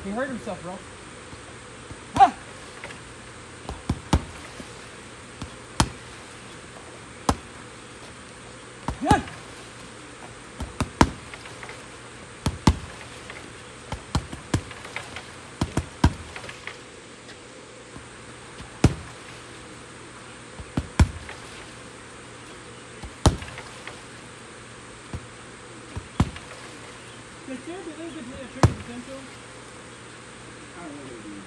He hurt himself, bro. Yeah. Is there a little bit of trigger potential? I don't know what it is.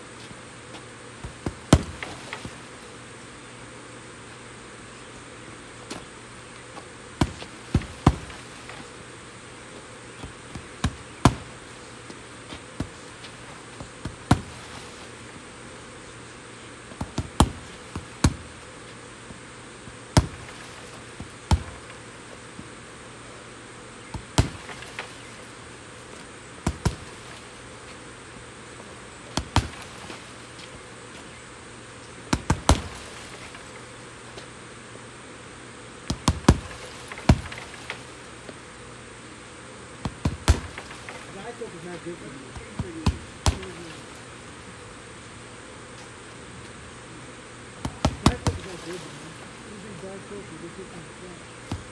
Diet Coke is not good for you. Diet Coke is not good for you. You drink Diet Coke, you get 15%.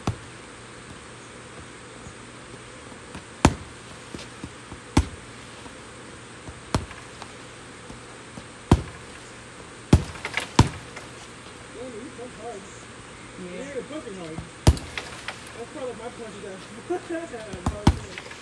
You punch hard. Yeah. You're punching hard. That's probably my punch that.